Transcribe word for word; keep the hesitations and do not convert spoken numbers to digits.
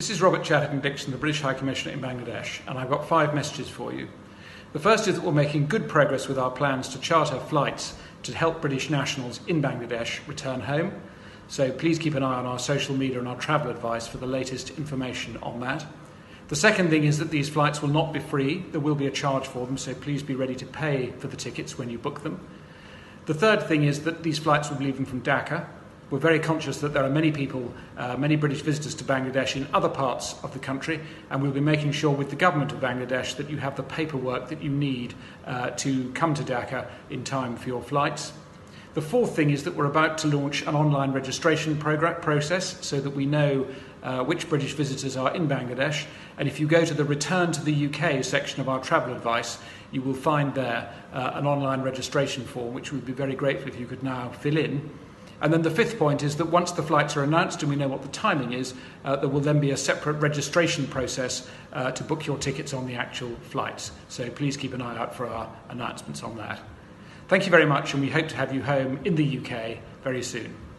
This is Robert Chatterton, Dickson, the British High Commissioner in Bangladesh, and I've got five messages for you. The first is that we're making good progress with our plans to charter flights to help British nationals in Bangladesh return home. So please keep an eye on our social media and our travel advice for the latest information on that. The second thing is that these flights will not be free. There will be a charge for them, so please be ready to pay for the tickets when you book them. The third thing is that these flights will be leaving from Dhaka. We're very conscious that there are many people, uh, many British visitors to Bangladesh in other parts of the country, and we'll be making sure with the government of Bangladesh that you have the paperwork that you need uh, to come to Dhaka in time for your flights. The fourth thing is that we're about to launch an online registration program process so that we know uh, which British visitors are in Bangladesh. And if you go to the Return to the U K section of our travel advice, you will find there uh, an online registration form, which we'd be very grateful if you could now fill in. And then the fifth point is that once the flights are announced and we know what the timing is, uh, there will then be a separate registration process uh, to book your tickets on the actual flights. So please keep an eye out for our announcements on that. Thank you very much, and we hope to have you home in the U K very soon.